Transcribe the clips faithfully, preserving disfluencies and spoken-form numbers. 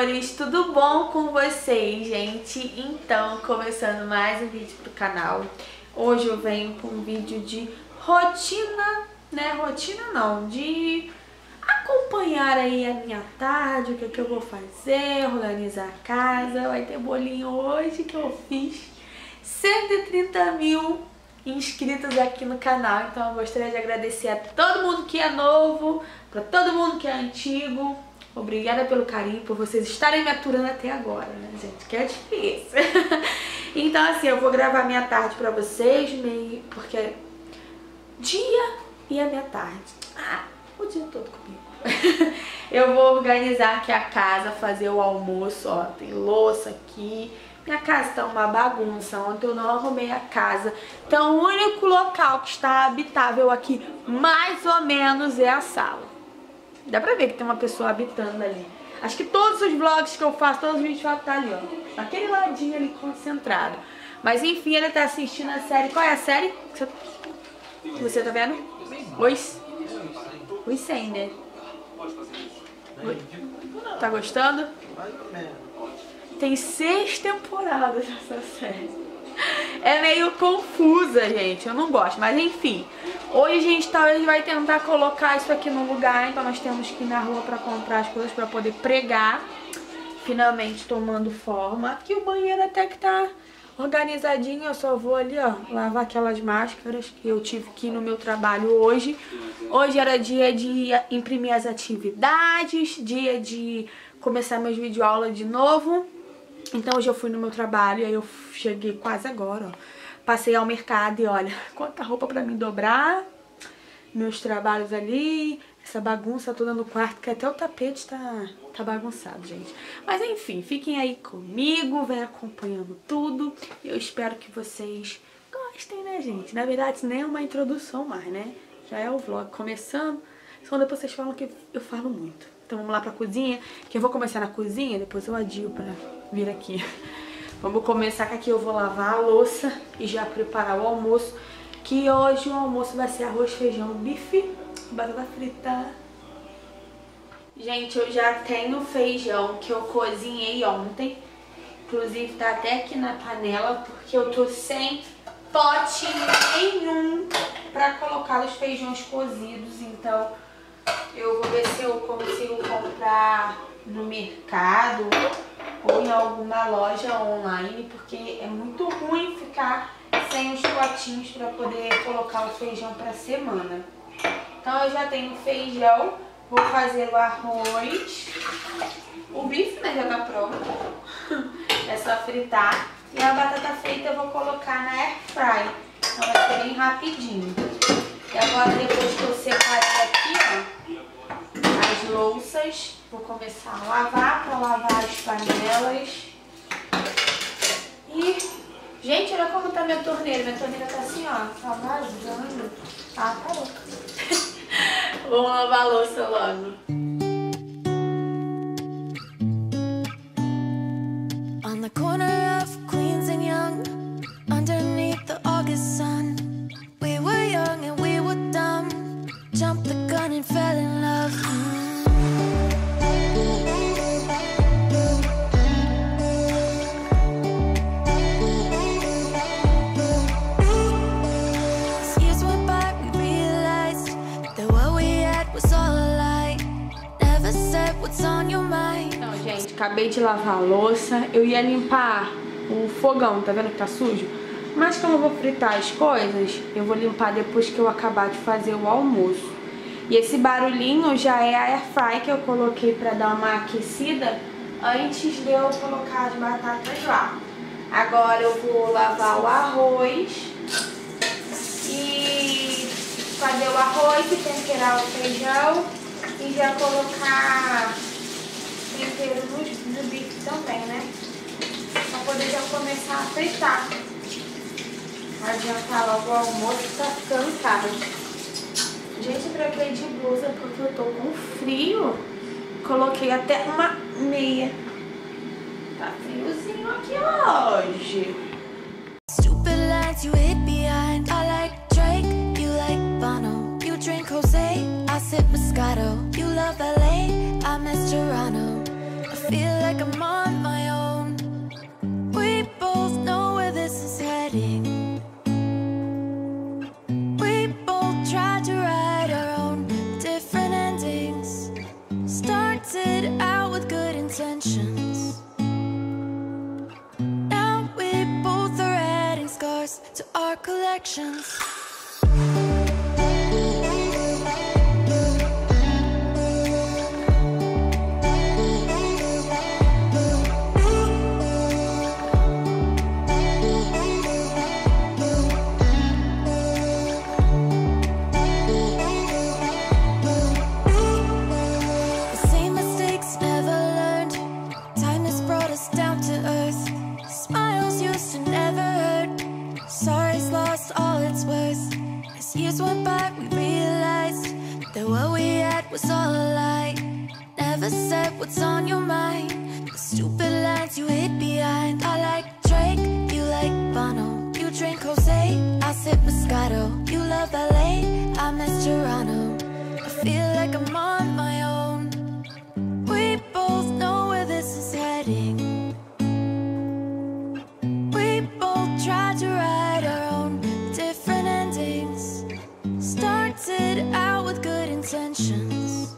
amores, tudo bom com vocês, gente? Então, começando mais um vídeo pro canal. Hoje eu venho com um vídeo de rotina, né? Rotina não, de acompanhar aí a minha tarde, o que, é que eu vou fazer, organizar a casa. Vai ter bolinho hoje que eu fiz cento e trinta mil inscritos aqui no canal. Então eu gostaria de agradecer a todo mundo que é novo, pra todo mundo que é antigo. Obrigada pelo carinho, por vocês estarem me aturando até agora, né, gente? Que é difícil. Então, assim, eu vou gravar minha tarde pra vocês, meio... porque é dia e a minha tarde. Ah, o dia todo comigo. Eu vou organizar aqui a casa, fazer o almoço, ó. Tem louça aqui. Minha casa tá uma bagunça. Ontem eu não arrumei a casa. Então, o único local que está habitável aqui, mais ou menos, é a sala. Dá pra ver que tem uma pessoa habitando ali. Acho que todos os vlogs que eu faço, todos os vídeos que eu faço, tá ali, ó. Naquele ladinho ali, concentrado. Mas enfim, ele tá assistindo a série. Qual é a série que você, que você tá vendo? Os... Os cem, né? Oi. Tá gostando? Tem seis temporadas essa série. É meio confusa, gente. Eu não gosto, mas enfim. Hoje a gente talvez vai tentar colocar isso aqui no lugar. Então nós temos que ir na rua pra comprar as coisas pra poder pregar. Finalmente tomando forma. Aqui o banheiro até que tá organizadinho. Eu só vou ali, ó, lavar aquelas máscaras que eu tive que ir no meu trabalho hoje. Hoje era dia de imprimir as atividades, dia de começar meus videoaulas de novo. Então hoje eu fui no meu trabalho, aí eu cheguei quase agora, ó. Passei ao mercado e olha, quanta roupa pra mim dobrar. Meus trabalhos ali, essa bagunça toda no quarto, que até o tapete tá, tá bagunçado, gente. Mas enfim, fiquem aí comigo, vem acompanhando tudo. Eu espero que vocês gostem, né, gente? Na verdade, isso nem é uma introdução mais, né? Já é o vlog começando, só depois vocês falam que eu falo muito. Então vamos lá pra cozinha, que eu vou começar na cozinha, depois eu adio pra vir aqui. Vamos começar que aqui eu vou lavar a louça e já preparar o almoço, que hoje o almoço vai ser arroz, feijão, bife, batata frita. Gente, eu já tenho feijão que eu cozinhei ontem, inclusive tá até aqui na panela, porque eu tô sem pote nenhum pra colocar os feijões cozidos, então eu vou ver se eu consigo comprar no mercado ou em alguma loja online, porque é muito ruim ficar sem os potinhos para poder colocar o feijão para semana. Então eu já tenho feijão, vou fazer o arroz, o bife, né, já tá pronto, é só fritar, e a batata frita eu vou colocar na air fry, então vai ser bem rapidinho. E agora, depois que eu separei aqui, ó, as louças, vou começar a lavar, para lavar as panelas. E, gente, olha como tá minha torneira. Minha torneira tá assim, ó, tá vazando. Ah, parou. Vamos lavar a louça logo. On the corner of Queens and Young, underneath the August sun, we were young and we were dumb, jumped the gun and fell in love. Years went by, we realized that what we had was all a lie. Never said what's on your mind. Então, gente, acabei de lavar a louça. Eu ia limpar o fogão, tá vendo que tá sujo? Mas como eu vou fritar as coisas, eu vou limpar depois que eu acabar de fazer o almoço. E esse barulhinho já é a air fry que eu coloquei pra dar uma aquecida antes de eu colocar as batatas lá. Agora eu vou lavar o arroz e fazer o arroz e temperar o feijão e já colocar tempero no, no bife também, né? Pra poder já começar a fritar. Adiantar logo o almoço, tá ficando caro. Gente, eu troquei de blusa porque eu tô com frio. Coloquei até uma meia. Tá friozinho aqui hoje. Stupid lines you hit behind. I like Drake, you like Bono. You drink Jose, I sip Moscato. You love L A, I miss Toronto. I feel like scars to our collections. Years went by, we realized that what we had was all a lie. Never said what's on your mind, the stupid lines you hid behind. I like Drake, you like Bono. You drink Jose, I sip Moscato. You love L A, I miss Toronto. I feel like I'm on my own. We both know where this is heading. We both tried to write our own different endings. Started out with good intentions.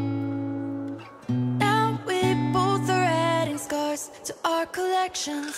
Now we both are adding scars to our collections.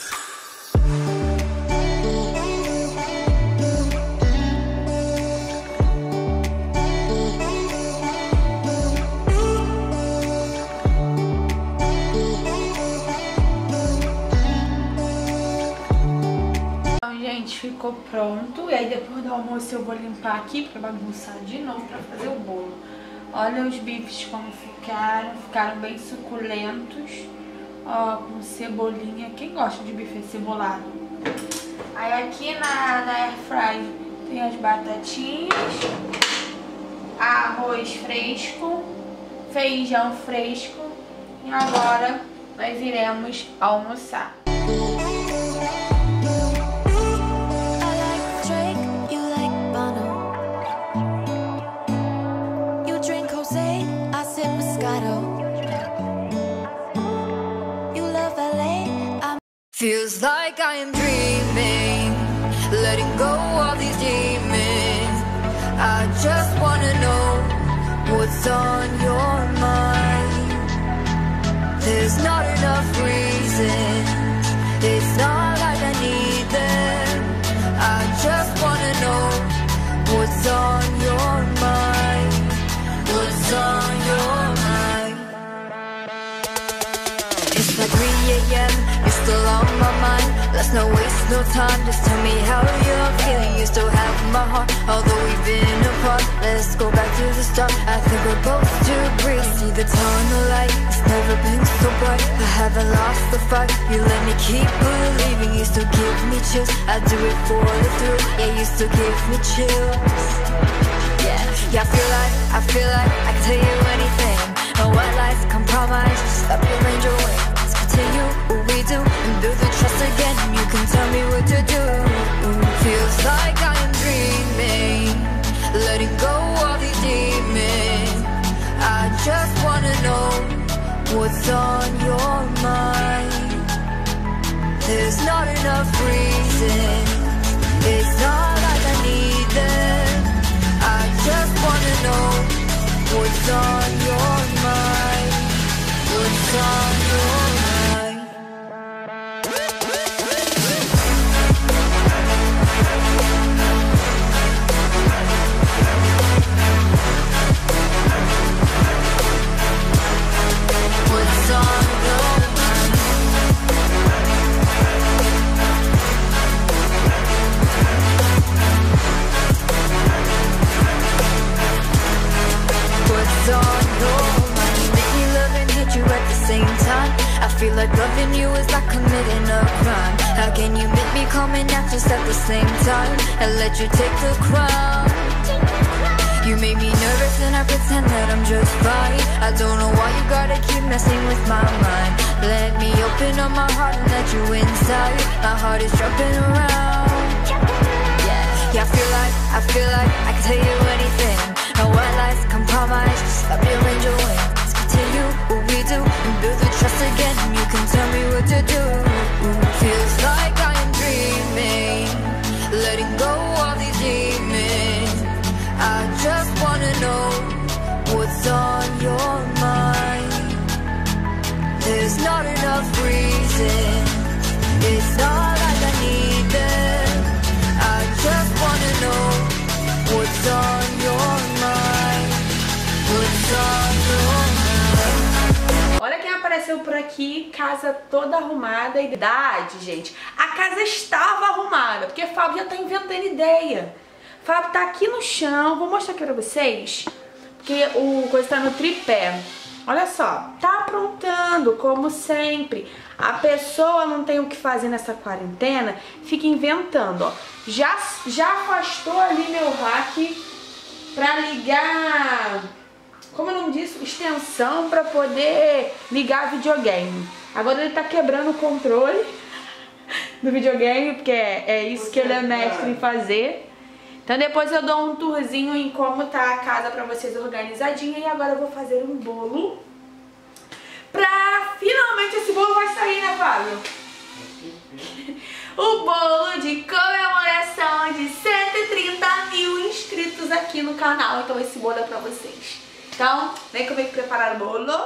Gente, ficou pronto. E aí depois do almoço eu vou limpar aqui pra bagunçar de novo pra fazer o bolo. Olha os bifes como ficaram. Ficaram bem suculentos. Ó, com cebolinha. Quem gosta de bife cebolado? Aí aqui na, na airfryer tem as batatinhas, arroz fresco, feijão fresco. E agora nós iremos almoçar. Feels like I am dreaming, letting go of these demons. I just wanna know what's on your mind. There's not enough reasons, it's not like I need them. I just wanna know what's on your mind. What's on your mind? It's like three A M, you're still on my mind. Let's not waste no time, just tell me how you're feeling. You still have my heart, although we've been apart. Let's go back to the start, I think we're both too brief. See the tunnel light, it's never been so bright. I haven't lost the fight, you let me keep believing. You still give me chills, I do it for the thrill. Yeah, you still give me chills. Yeah, yeah, I feel like, I feel like I can tell you anything. No white lies, compromise, just stop your angel wings. Continue what we do and build the trust again. You can tell me what to do. Feels like I am dreaming, letting go of these demons. I just wanna know what's on your mind. There's not enough reason, it's not like I need them. I just wanna know what's on your mind. What's on your mind? What's on your mind? What's on your mind? You make me love and hate you at the same time. I feel like loving you is like committing a crime. How can you make me come and act just at the same time and let you take the crown? You made me nervous and I pretend that I'm just fine. I don't know why you gotta keep messing with my mind. Let me open up my heart and let you inside. My heart is jumping around. Yeah, yeah, I feel like, I feel like I can tell you anything. No white lies, compromise, just stop your angel wings. Continue what we do and build the trust again. You can tell me what to do. Feels like I am dreaming, letting go of these demons. I just wanna know what's on your mind. There's not enough reason, it's not like I need them. aqui, casa toda arrumada. E verdade, gente, a casa estava arrumada, porque o Fábio já tá inventando ideia. O Fábio tá aqui no chão, vou mostrar aqui pra vocês, porque o coisa tá no tripé. Olha só, tá aprontando, como sempre. A pessoa não tem o que fazer nessa quarentena, fica inventando, ó. Já, já afastou ali meu rack pra ligar, como eu não disse, extensão pra poder ligar videogame. Agora ele tá quebrando o controle do videogame, porque é, é isso que ele é mestre em fazer. Então depois eu dou um tourzinho em como tá a casa pra vocês organizadinha. E agora eu vou fazer um bolo pra finalmente esse bolo vai sair, né, Fábio? O bolo de comemoração de cento e trinta mil inscritos aqui no canal. Então esse bolo é pra vocês. Então, vem comigo preparar o bolo.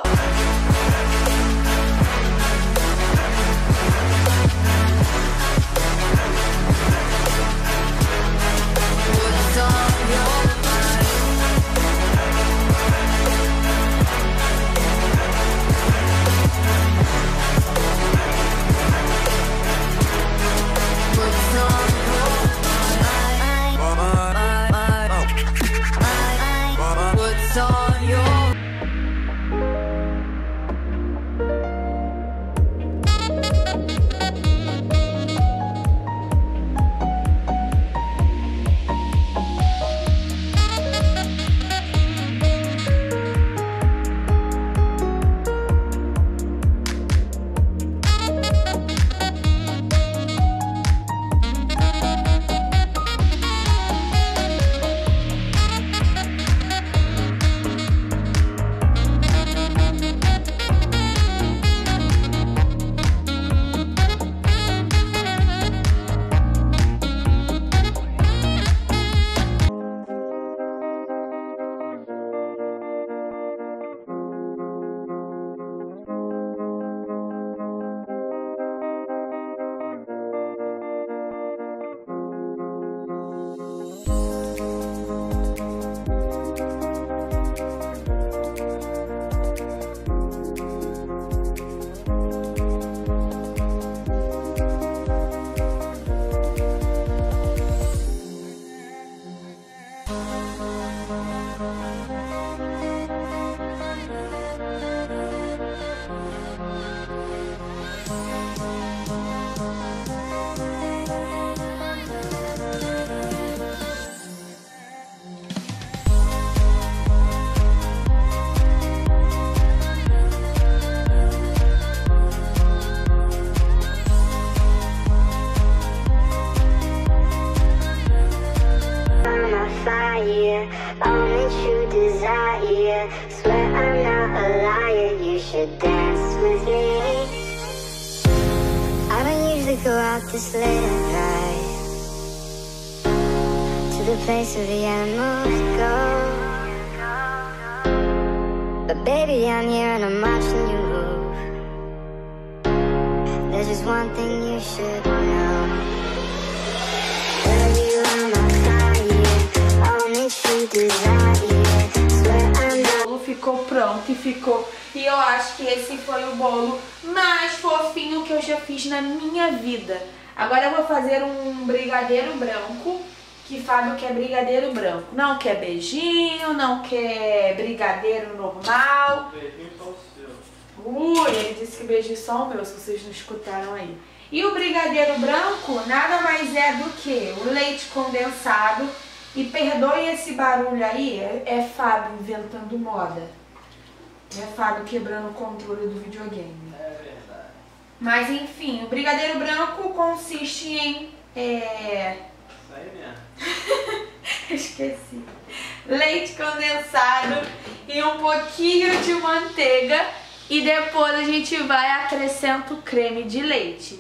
Only true desire. Swear I'm not a liar. You should dance with me. I don't usually go out this late at night, to the place where the animals go. But baby, I'm here and I'm watching you move. There's just one thing you should know. Girl, you are my fire. Only true desire. Swear I'm not. O bolo ficou pronto e ficou. E eu acho que esse foi o bolo mais fofinho que eu já fiz na minha vida. Agora eu vou fazer um brigadeiro branco. Que Fábio quer brigadeiro branco. Não quer beijinho, não quer brigadeiro normal. Ui, ele disse que beijinho só o meu, se vocês não escutaram aí. E o brigadeiro branco nada mais é do que o leite condensado. E perdoe esse barulho aí, é, é Fábio inventando moda. É Fábio quebrando o controle do videogame. É verdade. Mas enfim, o brigadeiro branco consiste em... É... Isso aí mesmo. Esqueci. Leite condensado e um pouquinho de manteiga. E depois a gente vai acrescentar o creme de leite.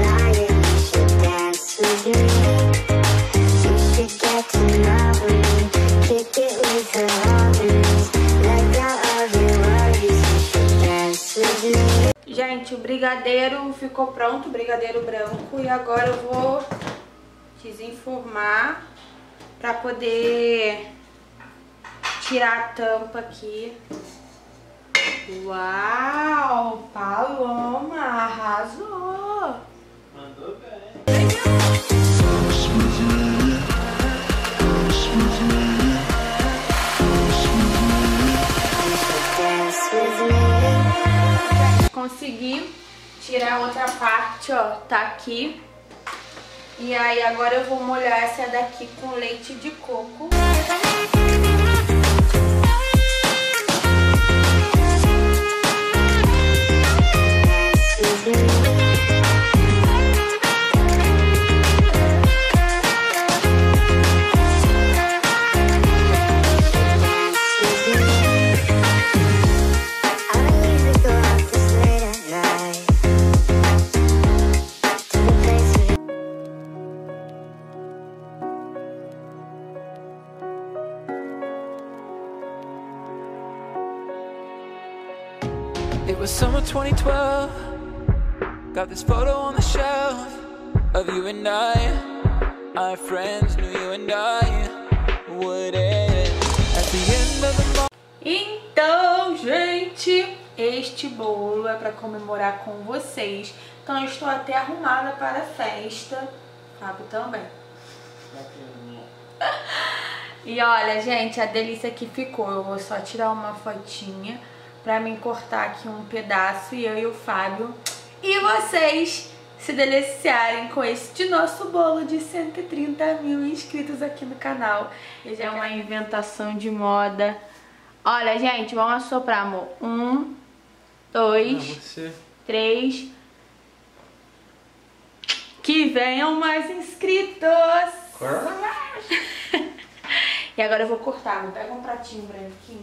Gente, o brigadeiro ficou pronto, o brigadeiro branco. E agora eu vou desenformar para poder tirar a tampa aqui Uau, Paloma, arrasou. Mandou bem. Consegui tirar a outra parte, ó, tá aqui. E aí agora eu vou molhar essa daqui com leite de coco. It was summer twenty twelve. Got this photo on the shelf of you and I. Our friends knew you and I would end at the end of the month. Então, gente, este bolo é para comemorar com vocês. Então eu estou até arrumada para a festa. Fábio também. E olha, gente, a delícia que ficou. Eu vou só tirar uma fotinha pra mim cortar aqui um pedaço e eu e o Fábio e vocês se deliciarem com esse de nosso bolo de cento e trinta mil inscritos aqui no canal. É uma inventação de moda. Olha, gente, vamos assoprar, amor. Um, dois, três. Que venham mais inscritos. E agora eu vou cortar, vou pegar um pratinho branquinho.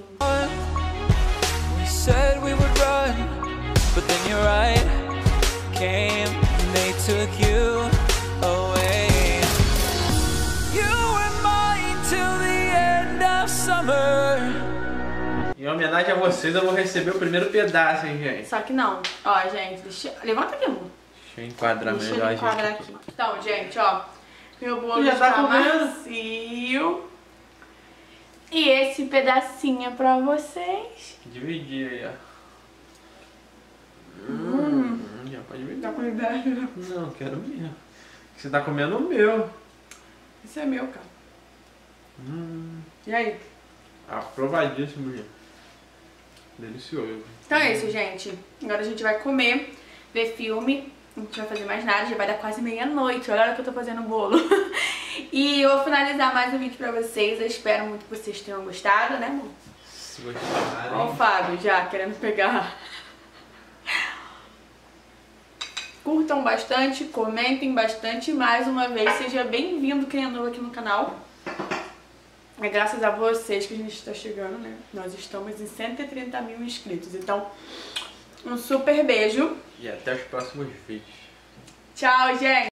Said we would run, but then your right came and they took you away. You were mine till the end of summer. Em homenagem a vocês, eu vou receber o primeiro pedaço, hein, gente? Só que não. Ó, gente, deixa... Levanta aqui, amor. Deixa eu enquadrar Deixa melhor, eu enquadrar gente. aqui. Então, gente, ó. Meu bolo Já está tá comendo? macio. E esse pedacinho é pra vocês. Dividir aí, ó. Hum. Hum, já pode dividir. Tá com ideia? Não, quero mesmo. Você tá comendo o meu. Esse é meu, cara. Hum, E aí? aprovadíssimo, gente. Delicioso. Então é isso, gente. Agora a gente vai comer, ver filme. Não vai fazer mais nada, já vai dar quase meia-noite. Olha a hora que eu tô fazendo o bolo. E eu vou finalizar mais um vídeo pra vocês. Eu espero muito que vocês tenham gostado, né, amor? Se gostarem. Ó o Fábio já querendo pegar. Curtam bastante, comentem bastante. Mais uma vez, seja bem-vindo quem é novo aqui no canal. É graças a vocês que a gente está chegando, né? Nós estamos em cento e trinta mil inscritos. Então, um super beijo. E até os próximos vídeos. Tchau, gente!